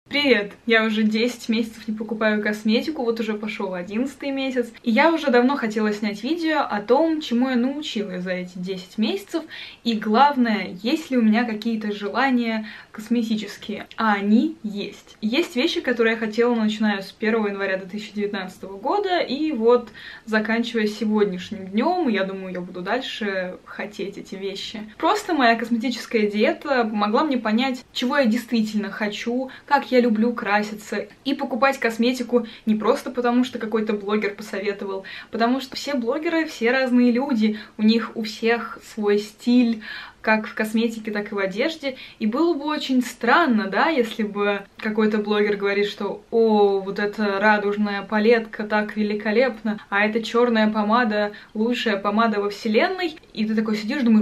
Привет! Я уже 10 месяцев не покупаю косметику, вот уже пошел 11-й месяц. И я уже давно хотела снять видео о том, чему я научилась за эти 10 месяцев. И главное, есть ли у меня какие-то желания косметические. А они есть. Есть вещи, которые я хотела, начиная с 1 января 2019 года. И вот заканчивая сегодняшним днем, я думаю, я буду дальше хотеть эти вещи. Просто моя косметическая диета помогла мне понять, чего я действительно хочу, как я люблю краситься и покупать косметику не просто потому, что какой-то блогер посоветовал, потому что все блогеры, все разные люди, у них у всех свой стиль, как в косметике, так и в одежде. И было бы очень странно, да, если бы какой-то блогер говорит, что «О, вот эта радужная палетка так великолепна, а эта черная помада лучшая помада во вселенной». И ты такой сидишь, думаешь,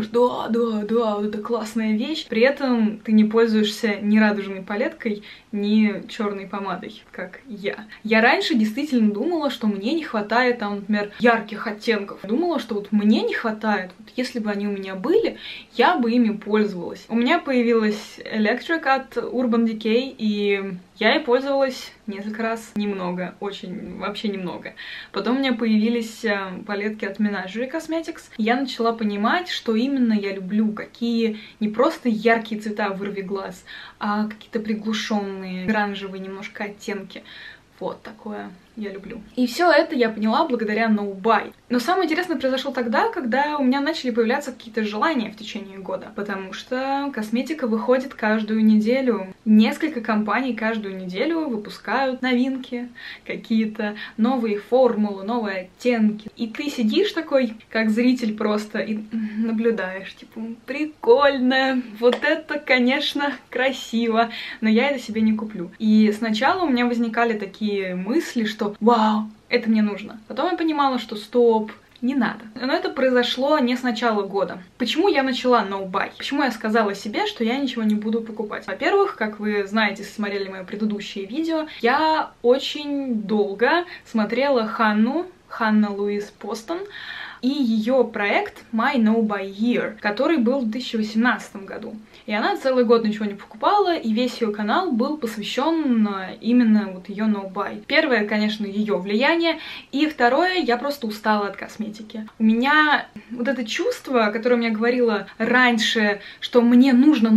да, вот это классная вещь. При этом ты не пользуешься ни радужной палеткой, ни черной помадой, как я. Я раньше действительно думала, что мне не хватает, там, например, ярких оттенков. Думала, что вот мне не хватает, вот если бы они у меня были, я бы ими пользовалась. У меня появилась Electric от Urban Decay, и я ей пользовалась несколько раз, немного, очень, вообще немного. Потом у меня появились палетки от Menagerie Cosmetics. Я начала понимать, что именно я люблю, какие не просто яркие цвета вырви глаз, а какие-то приглушенные, оранжевые немножко оттенки. Вот такое я люблю. И все это я поняла благодаря No Buy. Но самое интересное произошло тогда, когда у меня начали появляться какие-то желания в течение года, потому что косметика выходит каждую неделю. Несколько компаний каждую неделю выпускают новинки, какие-то новые формулы, новые оттенки. И ты сидишь такой, как зритель просто, и наблюдаешь, типа, прикольно, вот это, конечно, красиво, но я это себе не куплю. И сначала у меня возникали такие мысли, что «Вау, это мне нужно». Потом я понимала, что стоп, не надо. Но это произошло не с начала года. Почему я начала No Buy? Почему я сказала себе, что я ничего не буду покупать? Во-первых, как вы знаете, если смотрели мои предыдущие видео, я очень долго смотрела Ханна Луиз Постон, и ее проект My No Buy Year, который был в 2018 году. И она целый год ничего не покупала, и весь ее канал был посвящен именно вот ее No Buy. Первое, конечно, ее влияние, и второе, я просто устала от косметики. У меня вот это чувство, которое мне говорило раньше, что мне нужно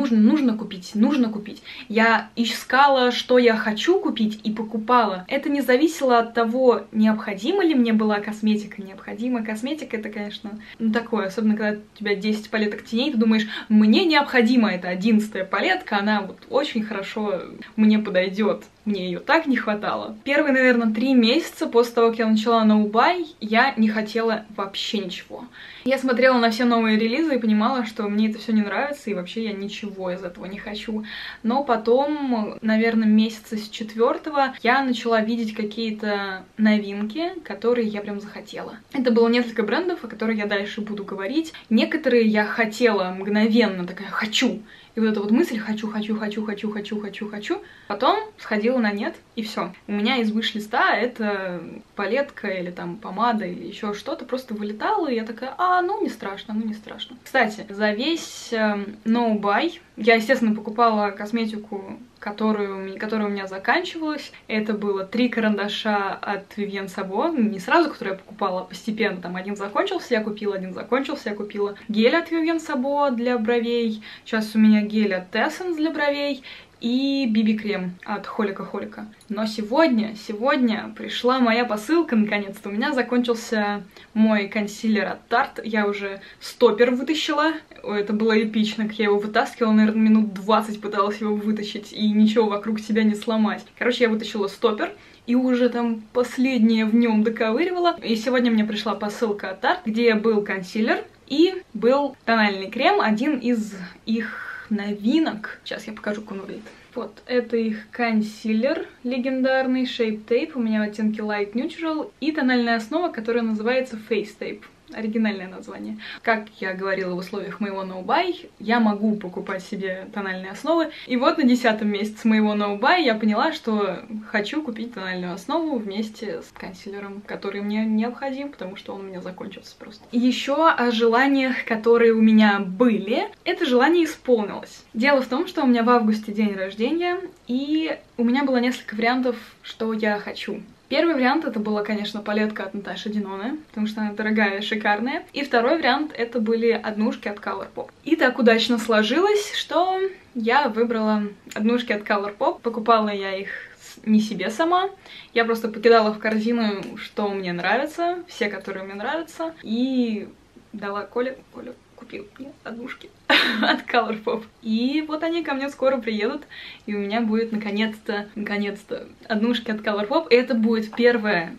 купить. Я искала, что я хочу купить, и покупала. Это не зависело от того, необходима ли мне была косметика, Косметика это, конечно, такое, особенно когда у тебя 10 палеток теней, ты думаешь, мне необходима эта 11-я палетка, она вот очень хорошо мне подойдет. Мне ее так не хватало. Первые, наверное, 3 месяца после того, как я начала No Buy, я не хотела вообще ничего. Я смотрела на все новые релизы и понимала, что мне это все не нравится, и вообще я ничего из этого не хочу. Но потом, наверное, месяца с 4-го я начала видеть какие-то новинки, которые я прям захотела. Это было несколько брендов, о которых я дальше буду говорить. Некоторые я хотела мгновенно, такая «хочу». И вот эта вот мысль «хочу». Потом сходила на нет, и все. У меня из виш-листа эта палетка или там помада или еще что-то просто вылетало, и я такая не страшно. Кстати, за весь No Buy я, естественно, покупала косметику, которая у меня заканчивалась. Это было 3 карандаша от Vivienne Sabo. Не сразу, которые я покупала, а постепенно. Там один закончился, я купила, Гель от Vivienne Sabo для бровей. Сейчас у меня гель от Essence для бровей. И BB-крем от Холика. Но сегодня пришла моя посылка, наконец-то. У меня закончился мой консилер от Tarte. Я уже стопер вытащила. Это было эпично, как я его вытаскивала. Наверное, минут 20 пыталась его вытащить, и ничего вокруг себя не сломать. Короче, я вытащила стопер. И уже там последнее в нем доковыривала. И сегодня мне пришла посылка от Tarte, где был консилер и был тональный крем, один из их новинок. Сейчас я покажу, как он выглядит. Вот, это их консилер легендарный Shape Tape, у меня в оттенке Light Neutral, и тональная основа, которая называется Face Tape. Оригинальное название. Как я говорила в условиях моего ноу-бай, я могу покупать себе тональные основы. И вот на 10-м месяце моего ноу-бай я поняла, что хочу купить тональную основу вместе с консилером, который мне необходим, потому что он у меня закончился просто. Еще о желаниях, которые у меня были, это желание исполнилось. Дело в том, что у меня в августе день рождения, и у меня было несколько вариантов, что я хочу. Первый вариант это была, конечно, палетка от Наташи Деноне, потому что она дорогая и шикарная. И второй вариант это были однушки от Colourpop. И так удачно сложилось, что я выбрала однушки от Colourpop. Покупала я их не себе сама, я просто покидала в корзину, что мне нравится, все, которые мне нравятся, и дала Коле. Коля купил мне однушки от Colourpop. И вот они ко мне скоро приедут, и у меня будет наконец-то однушки от Colourpop. И это будет первая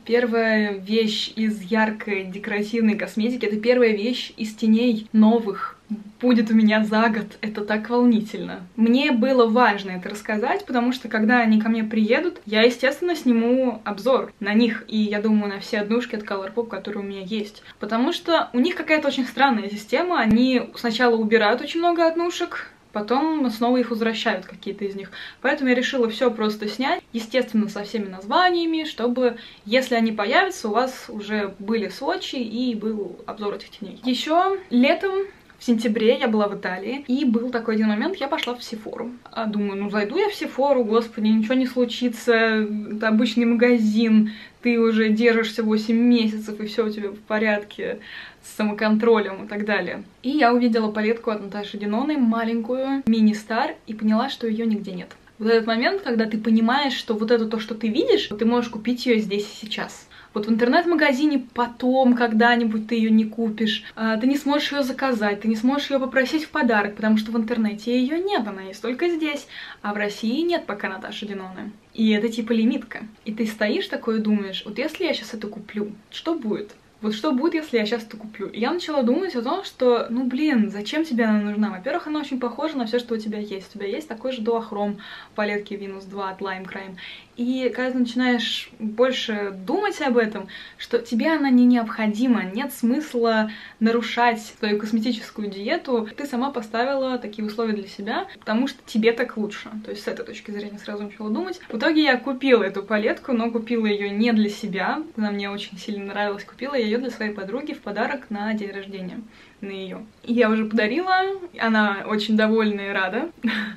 вещь из яркой декоративной косметики, это первая вещь из теней новых. Будет у меня за год. Это так волнительно. Мне было важно это рассказать, потому что когда они ко мне приедут, я, естественно, сниму обзор на них. И я думаю, на все однушки от Colourpop, которые у меня есть. Потому что у них какая-то очень странная система. Они сначала убирают очень много однушек, потом снова их возвращают, какие-то из них. Поэтому я решила все просто снять, естественно, со всеми названиями, чтобы, если они появятся, у вас уже были сводчи и был обзор этих теней. Еще летом, в сентябре, я была в Италии, и был такой один момент, я пошла в Сефору. Думаю, ну зайду я в Сефору, господи, ничего не случится, это обычный магазин, ты уже держишься 8 месяцев, и все у тебя в порядке с самоконтролем и так далее. И я увидела палетку от Наташи Деноне, маленькую, мини-стар, и поняла, что ее нигде нет. Вот этот момент, когда ты понимаешь, что вот это то, что ты видишь, ты можешь купить ее здесь и сейчас. Вот в интернет-магазине потом, когда-нибудь ты ее не купишь, ты не сможешь ее заказать, ты не сможешь ее попросить в подарок, потому что в интернете ее нет, она есть только здесь, а в России нет пока Наташи Деноне. И это типа лимитка. И ты стоишь такой и думаешь, вот если я сейчас это куплю, что будет? Вот что будет, если я сейчас это куплю? И я начала думать о том, что, ну блин, зачем тебе она нужна? Во-первых, она очень похожа на все, что у тебя есть. У тебя есть такой же дуохром в палетке Venus 2 от Lime Crime. И когда ты начинаешь больше думать об этом, что тебе она не необходима, нет смысла нарушать твою косметическую диету, ты сама поставила такие условия для себя, потому что тебе так лучше. То есть с этой точки зрения сразу начала думать. В итоге я купила эту палетку, но купила ее не для себя. Она мне очень сильно нравилась. Купила я ее для своей подруги в подарок на день рождения. На ее. Я уже подарила, она очень довольна и рада.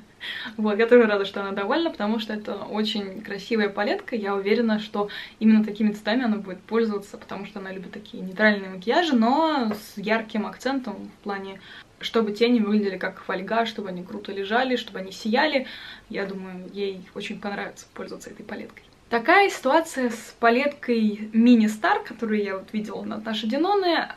Вот, я тоже рада, что она довольна, потому что это очень красивая палетка. Я уверена, что именно такими цветами она будет пользоваться, потому что она любит такие нейтральные макияжи, но с ярким акцентом в плане, чтобы тени выглядели как фольга, чтобы они круто лежали, чтобы они сияли. Я думаю, ей очень понравится пользоваться этой палеткой. Такая ситуация с палеткой Mini Star, которую я вот видела на Наташе Деноне,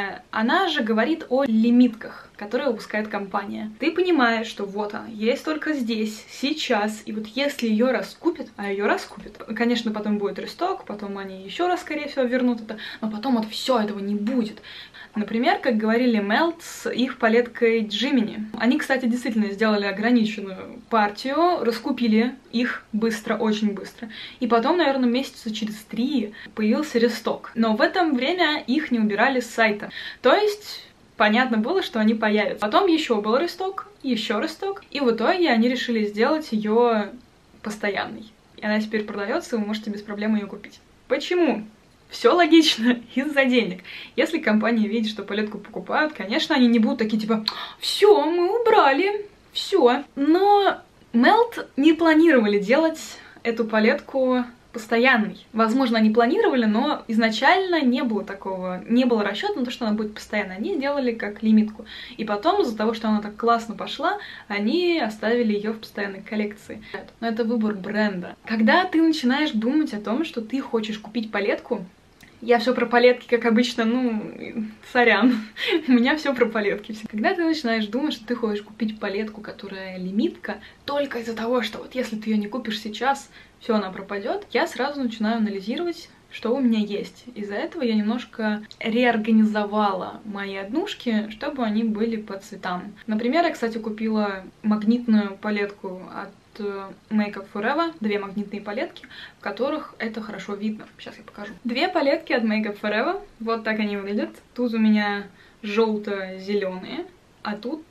она же говорит о лимитках, которые выпускает компания. Ты понимаешь, что вот она, есть только здесь, сейчас, и вот если ее раскупят, а ее раскупят, конечно, потом будет ресток, потом они еще раз, скорее всего, вернут это, но потом вот все этого не будет. Например, как говорили Melt с их палеткой Jiminy. Они, кстати, действительно сделали ограниченную партию, раскупили их быстро, очень быстро. И потом, наверное, месяца через 3 появился ресток. Но в это время их не убирали с сайта. То есть понятно было, что они появятся. Потом еще был ресток, еще ресток. И в итоге они решили сделать ее постоянной. И она теперь продается, и вы можете без проблем ее купить. Почему? Все логично, из-за денег. Если компания видит, что палетку покупают, конечно, они не будут такие типа «Все, мы убрали, все». Но Melt не планировали делать эту палетку постоянной. Возможно, они планировали, но изначально не было такого, не было расчета на то, что она будет постоянной. Они сделали как лимитку. И потом, из-за того, что она так классно пошла, они оставили ее в постоянной коллекции. Но это выбор бренда. Когда ты начинаешь думать о том, что ты хочешь купить палетку, я все про палетки, как обычно, ну, сорян, у меня все про палетки. Когда ты начинаешь думать, что ты хочешь купить палетку, которая лимитка, только из-за того, что вот если ты ее не купишь сейчас, все, она пропадет, я сразу начинаю анализировать, что у меня есть. Из-за этого я немножко реорганизовала мои однушки, чтобы они были по цветам. Например, я, кстати, купила магнитную палетку от Make Up Forever, 2 магнитные палетки, в которых это хорошо видно. Сейчас я покажу. 2 палетки от Make Up Forever, вот так они выглядят. Тут у меня желто-зеленые, а тут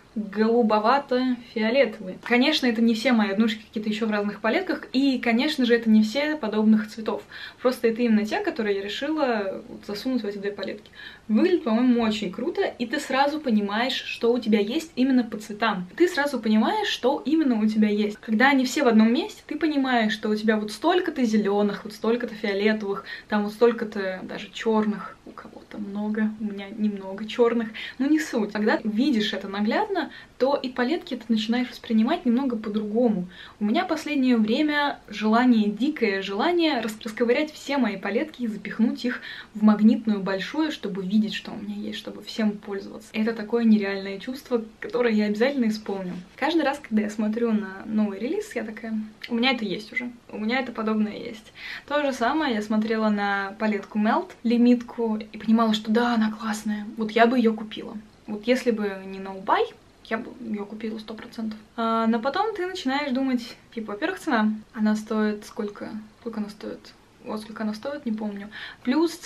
голубовато-фиолетовые. Конечно, это не все мои однушки, какие-то еще в разных палетках, и, конечно же, это не все подобных цветов. Просто это именно те, которые я решила засунуть в эти 2 палетки. Выглядит, по-моему, очень круто, и ты сразу понимаешь, что у тебя есть именно по цветам. Ты сразу понимаешь, что именно у тебя есть. Когда они все в одном месте, ты понимаешь, что у тебя вот столько-то зеленых, вот столько-то фиолетовых, там вот столько-то даже черных, у кого-то много, у меня немного черных, но не суть. Когда ты видишь это наглядно, то и палетки ты начинаешь воспринимать немного по-другому. У меня в последнее время дикое желание расковырять все мои палетки и запихнуть их в магнитную большую, чтобы видеть, что у меня есть, чтобы всем пользоваться. Это такое нереальное чувство, которое я обязательно исполню. Каждый раз, когда я смотрю на новый релиз, я такая, у меня это есть уже, у меня это подобное есть. То же самое я смотрела на палетку Melt, лимитку, и понимала, что да, она классная, вот я бы ее купила. Вот если бы не No Buy, я бы ее купила 100%. Но потом ты начинаешь думать, типа, во-первых, цена. Она стоит сколько? Сколько она стоит? Вот сколько она стоит, не помню. Плюс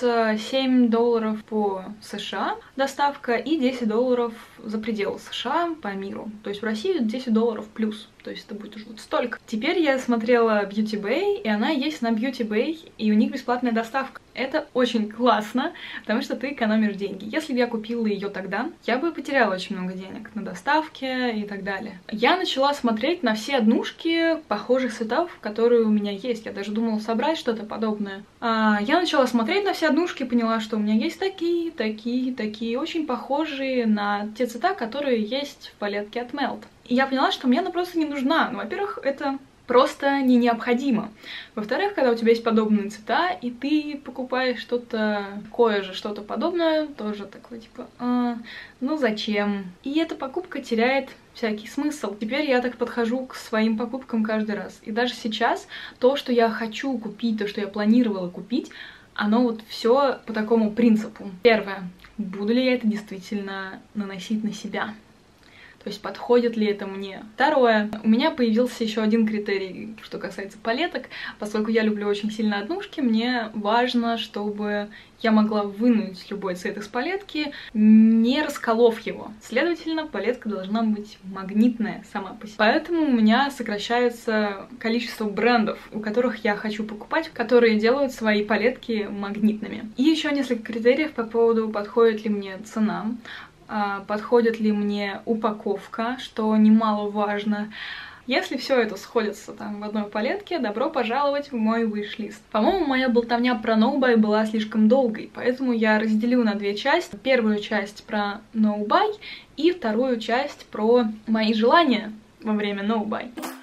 $7 по США доставка и $10 за пределы США по миру. То есть в России $10 плюс. То есть это будет уже вот столько. Теперь я смотрела Beauty Bay, и она есть на Beauty Bay, и у них бесплатная доставка. Это очень классно, потому что ты экономишь деньги. Если бы я купила ее тогда, я бы потеряла очень много денег на доставке и так далее. Я начала смотреть на все однушки похожих цветов, которые у меня есть. Я даже думала собрать что-то подобное. Я начала смотреть на все однушки и поняла, что у меня есть такие, очень похожие на те цвета, которые есть в палетке от Melt. И я поняла, что мне она просто не нужна. Ну, во-первых, это просто не необходимо. Во-вторых, когда у тебя есть подобные цвета, и ты покупаешь что-то такое же, что-то подобное, тоже такое, типа, ну зачем? И эта покупка теряет всякий смысл. Теперь я так подхожу к своим покупкам каждый раз. И даже сейчас то, что я хочу купить, то, что я планировала купить, оно вот все по такому принципу. Первое. Буду ли я это действительно наносить на себя? То есть подходит ли это мне. Второе. У меня появился еще один критерий, что касается палеток. Поскольку я люблю очень сильно однушки, мне важно, чтобы я могла вынуть любой цвет из палетки, не расколов его. Следовательно, палетка должна быть магнитная сама по себе. Поэтому у меня сокращается количество брендов, у которых я хочу покупать, которые делают свои палетки магнитными. И еще несколько критериев по поводу, подходит ли мне цена, подходит ли мне упаковка, что немаловажно. Если все это сходится там в одной палетке, добро пожаловать в мой виш-лист. По-моему, моя болтовня про No Buy была слишком долгой, поэтому я разделю на 2 части. Первую часть про No Buy и вторую часть про мои желания во время No Buy.